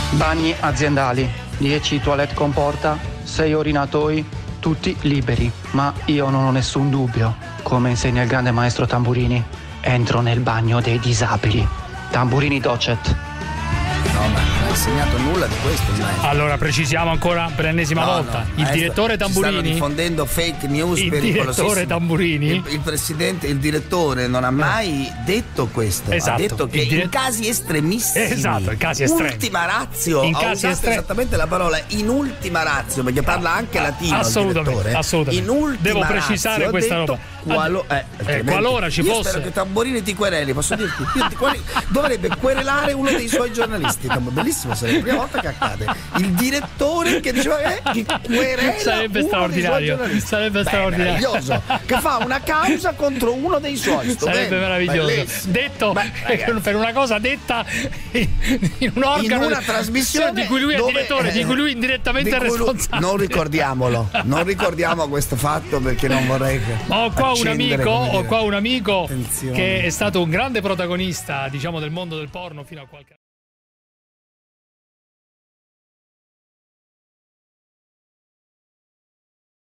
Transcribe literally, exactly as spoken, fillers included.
Bagni aziendali, dieci toilette con porta, sei orinatoi, tutti liberi. Ma io non ho nessun dubbio, come insegna il grande maestro Tamburini, entro nel bagno dei disabili. Tamburini Docet. No, ma non hai insegnato nulla di questo, maestro. Allora, precisiamo ancora per l'ennesima No, volta. no, il maestro, direttore Tamburini. Ci stanno diffondendo fake news il pericolosissime. direttore Tamburini. Il, il presidente, il direttore non ha mai detto questo. Esatto. Ha detto che dire... in casi estremissimi. Esatto, in casi estremi. Ultima ratio. In ha casi usato estremi. esattamente la parola in ultima ratio, perché parla anche latino. Assolutamente, il direttore. assolutamente. In ultima Devo precisare ratio, questa detto, roba. Qualo, eh, eh, qualora ci io fosse. Spero che Tamburini ti quereli, posso dirti? Io ti quali... Dovrebbe querelare uno dei suoi giornalisti. Bellissimo, sarebbe la prima volta che accade. Il direttore che diceva eh, che querela sarebbe uno straordinario. dei suoi Sarebbe Beh, straordinario. Meraviglioso. Che fa una causa contro uno dei suoi. Sarebbe bene, meraviglioso. bellissimo. Detto Beh, per una cosa detta in un organo in una trasmissione di cui lui è dove, direttore, eh, di cui lui indirettamente è responsabile. Non ricordiamolo, non ricordiamo questo fatto perché non vorrei che ho qua un amico, ho qua un amico Attenzione. che è stato un grande protagonista, diciamo, del mondo del porno fino a qualche